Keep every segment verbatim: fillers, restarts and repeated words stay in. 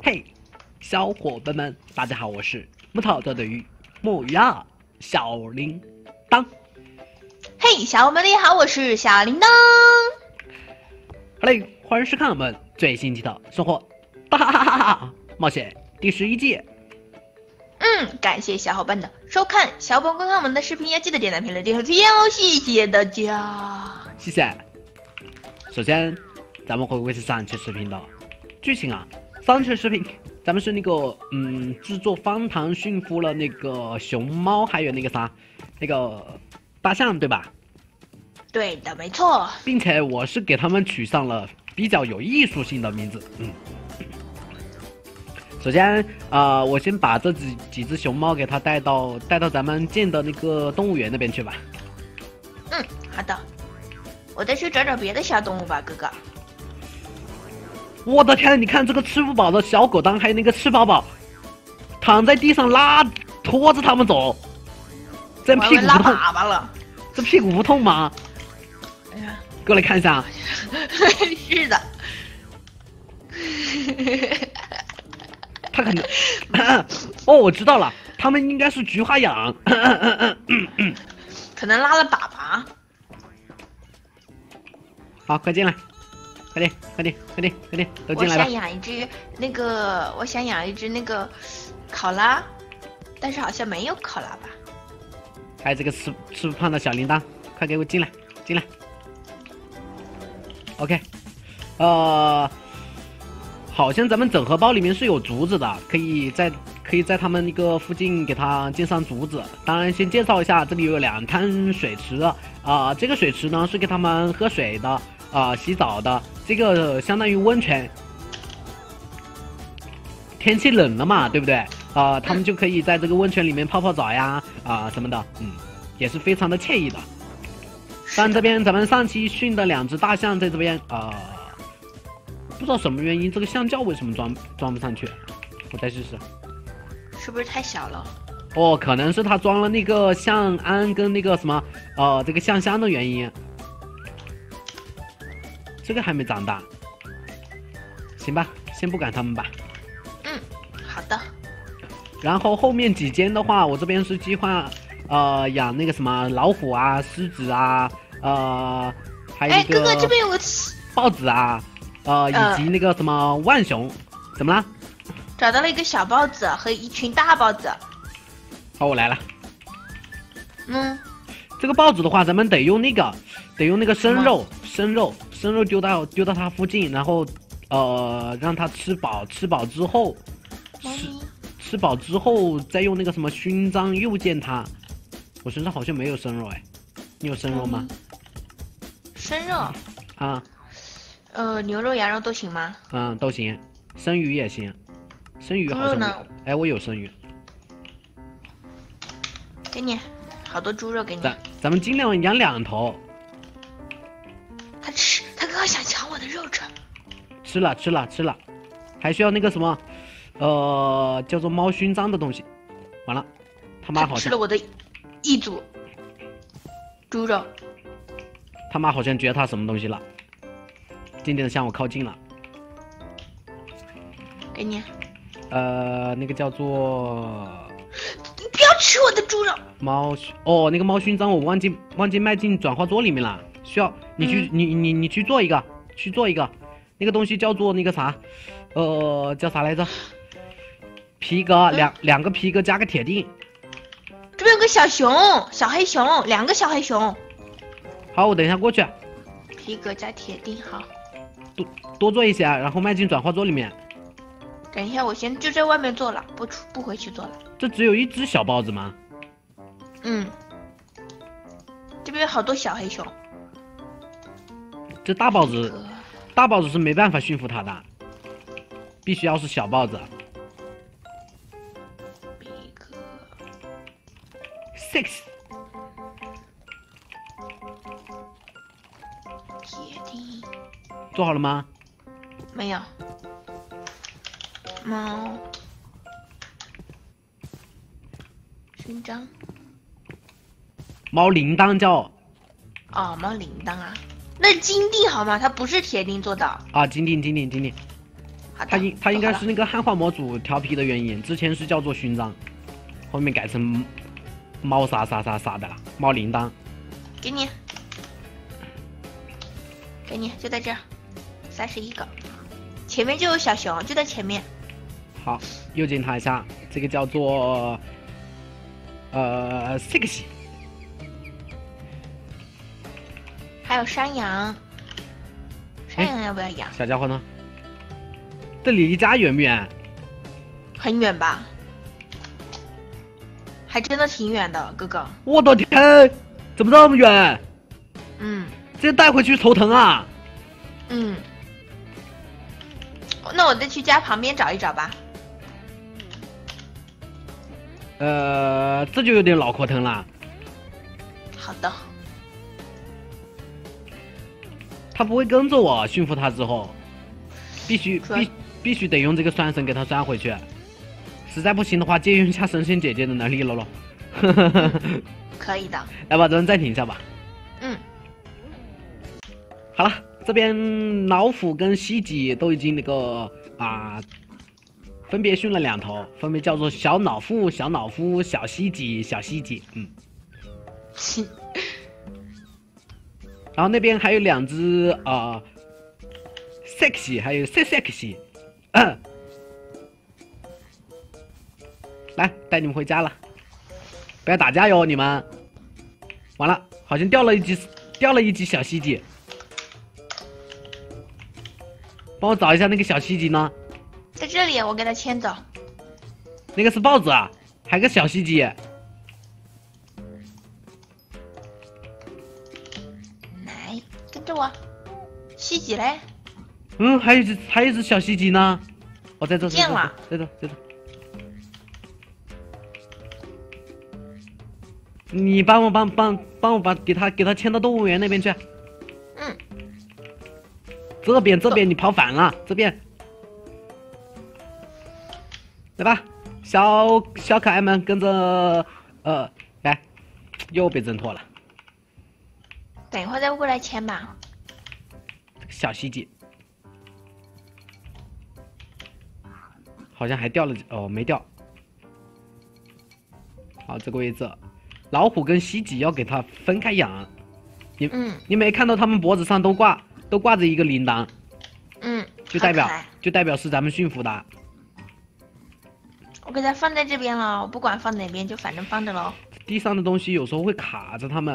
嘿，小伙伴们，大家好，我是木头钓的鱼木鱼儿小铃铛。 嘿，小伙伴们好，我是小铃铛。 好嘞，欢迎收看我们最新期的《生活大哈哈哈冒险》第十一季。 嗯，感谢小伙伴的收看，小伙伴观看我们的视频要记得点赞、评论、订阅、推荐哦，谢谢大家。 谢谢。首先，咱们回归是上期视频的剧情啊。上期视频，咱们是那个嗯，制作方糖驯服了那个熊猫，还有那个啥，那个大象，对吧？ 对的，没错。 并且我是给他们取上了比较有艺术性的名字，嗯。首先，啊、呃，我先把这几几只熊猫给它带到带到咱们建的那个动物园那边去吧。 嗯，好的。我再去找找别的小动物吧，哥哥。 我的天，你看这个吃不饱的小狗当，还有那个吃饱饱，躺在地上拉拖着他们走，这屁股不痛？ 拉粑粑了。 这屁股不痛吗？ 哎呀， 过来看一下。 是的。 他可能哦，我知道了，他们应该是菊花痒。 可能拉了粑粑。 好，快进来。快点，快点，快点，快点，都进来吧。 我想养一只那个，我想养一只那个考拉，但是好像没有考拉吧。 还有这个吃吃不胖的小铃铛，快给我进来，进来。OK， 呃，好像咱们整合包里面是有竹子的，可以在可以在他们那个附近给它建上竹子。当然，先介绍一下，这里有两滩水池啊、呃，这个水池呢是给他们喝水的。啊、呃，洗澡的这个相当于温泉。天气冷了嘛，对不对？啊、呃，他们就可以在这个温泉里面泡泡澡呀，啊、呃、什么的，嗯，也是非常的惬意的。但这边咱们上期训的两只大象在这边啊、呃，不知道什么原因，这个橡胶为什么装装不上去？我再试试。 是不是太小了？ 哦，可能是他装了那个象鞍跟那个什么呃这个象箱的原因。这个还没长大，行吧，先不管他们吧。 嗯，好的。 然后后面几间的话，我这边是计划，呃，养那个什么老虎啊、狮子啊，呃，还有一个。 哎，哥哥这边有个豹子啊，呃，以及那个什么浣熊，怎么了？ 找到了一个小豹子和一群大豹子。 好，我来了。 嗯。 这个豹子的话，咱们得用那个，得用那个生肉，生肉。生肉丢到丢到它附近，然后，呃，让它吃饱，吃饱之后，吃吃饱之后再用那个什么勋章诱见它。我身上好像没有生肉哎，你有生肉吗？ 生肉啊， 呃，牛肉、羊肉都行吗？ 嗯，都行，生鱼也行，生鱼好像没有。哎，我有生鱼， 给你，好多猪肉给你。 咱咱们尽量养两头。 他吃，他刚刚想抢我的肉吃。 吃了吃了吃了，还需要那个什么，呃，叫做猫勋章的东西。完了，他妈好像吃了我的一组猪肉。 他妈好像觉得他什么东西了，渐渐的向我靠近了。 给你。 呃，那个叫做…… 你不要吃我的猪肉。 猫哦，那个猫勋章我忘记忘记卖进转化桌里面了。需要你去、嗯、你你你去做一个，去做一个，那个东西叫做那个啥，呃，叫啥来着？皮革，两、嗯、两个皮革加个铁锭。 这边有个小熊，小黑熊，两个小黑熊。 好，我等一下过去。 皮革加铁锭，好。 多多做一些，然后卖进转化桌里面。 等一下，我先就在外面做了，不出不回去做了。 这只有一只小豹子吗？ 嗯。这边有好多小黑熊。 这大豹子，大豹子是没办法驯服它的，必须要是小豹子。Six。 铁锭。 做好了吗？ 没有。猫。勋章。 猫铃铛叫。 哦，猫铃铛啊。那金锭好吗？它不是铁锭做的。 啊，金锭，金锭，金锭。 好的。 它应它应该做好了是那个汉化模组调皮的原因，之前是叫做勋章，后面改成猫啥啥啥啥的了，猫铃铛。 给你，给你，就在这儿，三十一个，前面就有小熊，就在前面。 好，右键它一下，这个叫做呃 sexy。 还有山羊，山羊要不要养？ 小家伙呢？这离离家远不远？ 很远吧？还真的挺远的，哥哥。 我的天，怎么这么远？ 嗯这带回去头疼啊！ 嗯，那我再去家旁边找一找吧。 呃，这就有点脑壳疼了。 好的。 他不会跟着我驯服他之后，必须主要必必须得用这个拴绳给他拴回去。实在不行的话，借用一下神仙姐姐的能力了咯。 可以的。 来吧，咱们暂停一下吧。 嗯， 好了，这边老虎跟西吉都已经那个啊，分别驯了两头，分别叫做小老虎、小老虎、小西吉、小西吉。嗯。然后那边还有两只啊、呃、，sexy， 还有 se sexy， 嗯，来带你们回家了，不要打架哟，你们。完了，好像掉了一只，掉了一只小西吉，帮我找一下那个小西吉呢？ 在这里，我给他牵走。 那个是豹子啊，还有个小西吉。 跟着我，西吉嘞？ 嗯，还有一只，还有一只小西吉呢。哦，在这， 见了， 在这，在这。你帮我帮帮帮我把给他给他牵到动物园那边去。 嗯。 这边这边你跑反了，这边。来吧，小小可爱们跟着，呃，来，又被挣脱了。 等一会儿再过来牵吧。 小西吉好像还掉了哦，没掉。好，这个位置，老虎跟西吉要给它分开养。你嗯， 你没看到他们脖子上都挂都挂着一个铃铛？ 嗯， 就代表就代表是咱们驯服的。 我给它放在这边了，我不管放哪边，就反正放着喽。 地上的东西有时候会卡着它们。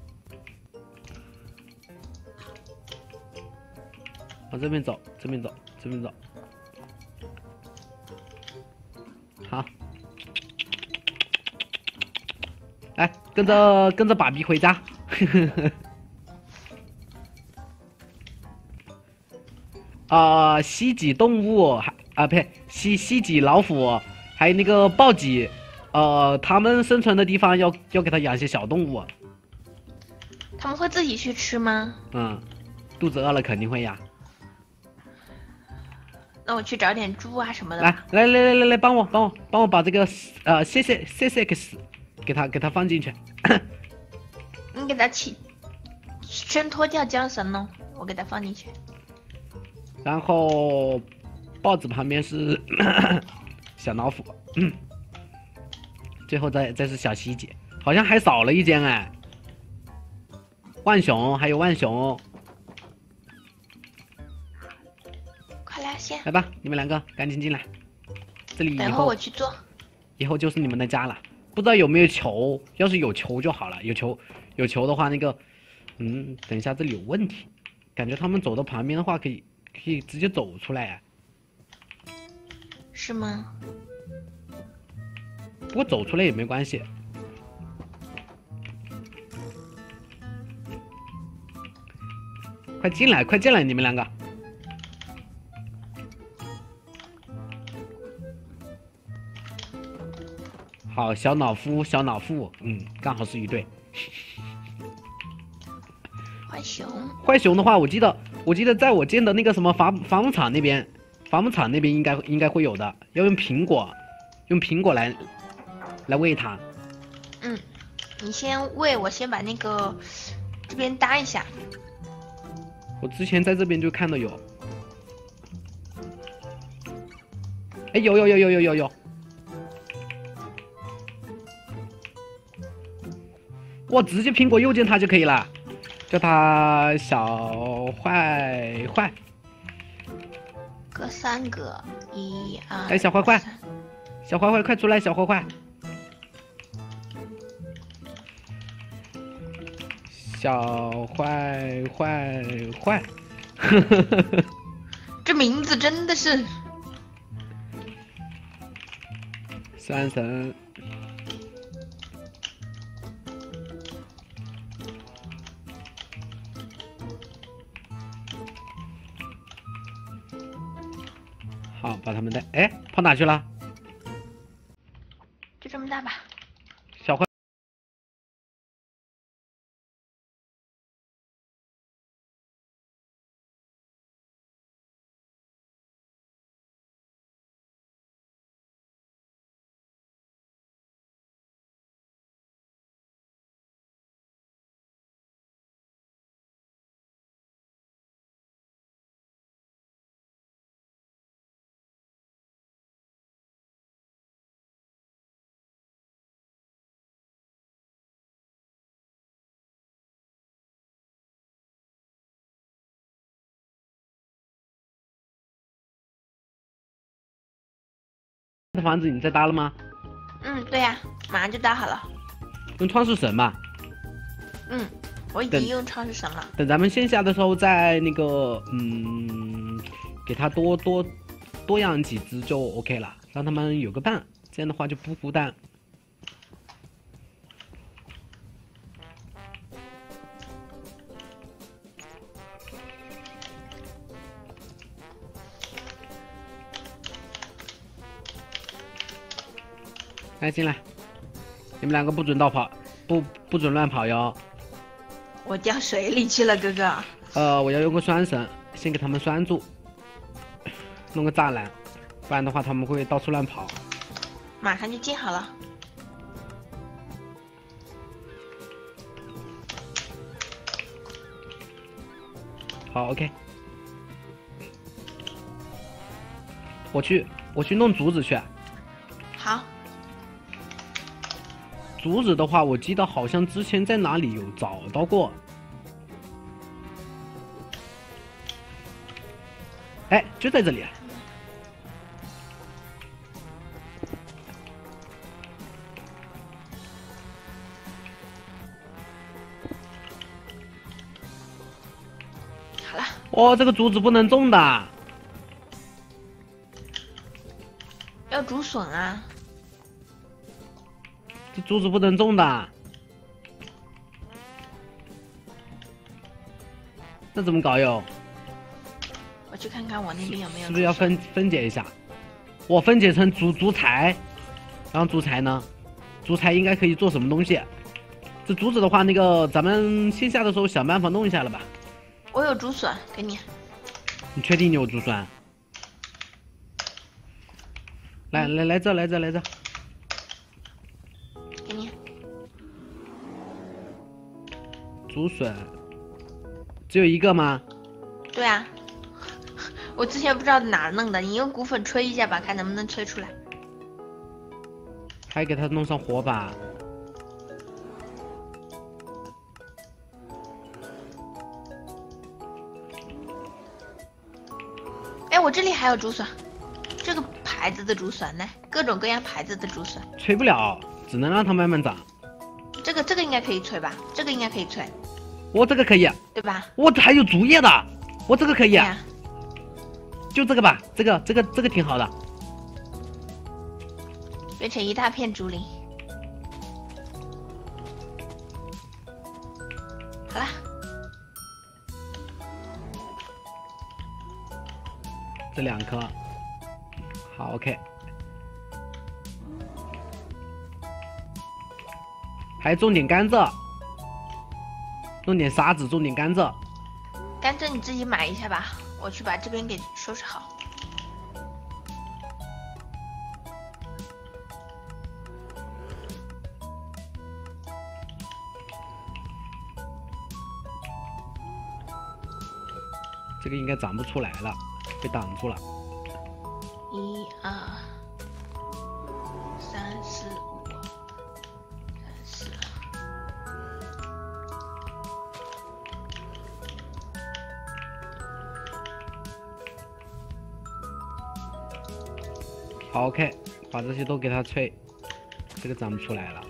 往这边走，这边走，这边走。好，来跟着跟着爸比回家。啊、呃，西吉动物还啊，呸，西西吉老虎，还有那个豹吉，呃，它们生存的地方要要给它养些小动物。 他们会自己去吃吗？ 嗯，肚子饿了肯定会呀。 那我去找点猪啊什么的。 来来来来来来，帮我帮我帮我把这个呃 C C C C X 给它给它放进去。 你给它起挣脱掉缰绳呢，我给它放进去。 然后豹子旁边是小老虎，嗯，最后再再是小西姐，好像还少了一间哎。浣熊还有浣熊。 快来先， 来吧，你们两个赶紧进来，这里以等会后我去做。 以后就是你们的家了。不知道有没有球？要是有球就好了。有球，有球的话，那个，嗯，等一下这里有问题，感觉他们走到旁边的话，可以可以直接走出来啊。 是吗？ 不过走出来也没关系。快进来，快进来，你们两个。好，小老夫，小老妇，嗯，刚好是一对。 浣熊， 浣熊的话，我记得，我记得在我建的那个什么伐伐木场那边，伐木场那边应该应该会有的，要用苹果，用苹果来来喂它。 嗯，你先喂，我先把那个这边搭一下。 我之前在这边就看到有。 哎，有有有有有有有。我直接苹果右键它就可以了，叫它小坏坏。 隔三格，一二。 哎，小坏坏，小坏坏，快出来，小坏坏。小坏坏坏。呵呵呵呵。 这名字真的是。 三神。好，把他们带。哎，跑哪去了？ 就这么大吧。 小坏。这房子你在搭了吗？ 嗯，对呀、啊，马上就搭好了。 用创世神吧。 嗯，我已经用创世神了。 等咱们线下的时候再那个，嗯，给他多多多养几只就 OK 了，让他们有个伴，这样的话就不孤单。来进来，你们两个不准倒跑，不不准乱跑哟。 我掉水里去了，哥哥。 呃，我要用个拴绳，先给他们拴住，弄个栅栏，不然的话他们会到处乱跑。 马上就建好了。 好 ，OK。我去，我去弄竹子去。 好。 竹子的话，我记得好像之前在哪里有找到过。哎，就在这里。 好了。 哦，这个竹子不能种的。 要竹笋啊。 这竹子不能种的，那怎么搞哟？ 我去看看我那边有没有。 是不是要分分解一下？我分解成竹竹材，然后竹材呢？竹材应该可以做什么东西？这竹子的话，那个咱们线下的时候想办法弄一下了吧？ 我有竹笋，给你。 你确定你有竹笋？来来来这来这来这。 给你。 竹笋只有一个吗？ 对啊，我之前不知道哪儿弄的，你用骨粉吹一下吧，看能不能吹出来。 还给它弄上火把。 哎，我这里还有竹笋，这个牌子的竹笋呢，各种各样牌子的竹笋。 吹不了，只能让它慢慢长。 这个这个应该可以吹吧？这个应该可以吹。 我这个可以， 对吧？ 我还有竹叶的，我这个可以。 啊、 就这个吧，这个这个这个挺好的。 变成一大片竹林。好啦。 这两颗，好 ，OK。还种点甘蔗，弄点沙子，种点甘蔗。 甘蔗你自己买一下吧，我去把这边给收拾好。 这个应该长不出来了，被挡住了。 一二。 好 ，OK， 把这些都给它吹，这个长不出来了。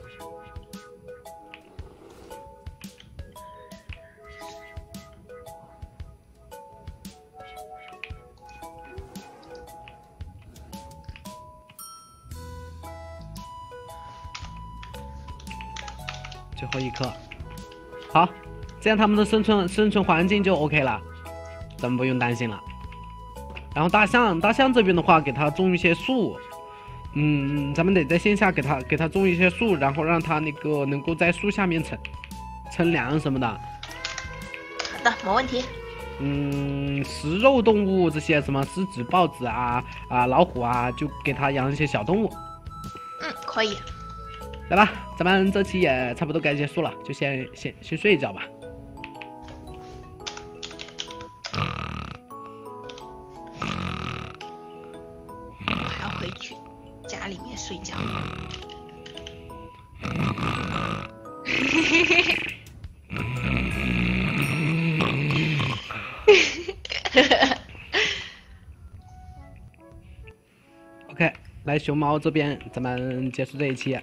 最后一颗，好，这样他们的生存生存环境就 OK 了，咱们不用担心了。然后大象，大象这边的话，给它种一些树，嗯，咱们得在线下给它给它种一些树，然后让它那个能够在树下面乘乘凉什么的。 好的，没问题。 嗯，食肉动物这些什么狮子、豹子啊啊老虎啊，就给它养一些小动物。 嗯，可以。 来吧，咱们这期也差不多该结束了，就先先先睡一觉吧。 我还要回去家里面睡觉。 OK， 来熊猫这边，咱们结束这一期。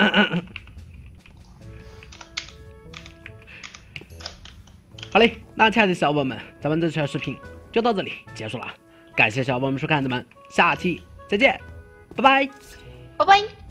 好嘞，那亲爱的小伙伴们，咱们这期的视频就到这里结束了，感谢小伙伴们收看，咱们下期再见，拜拜， 拜拜。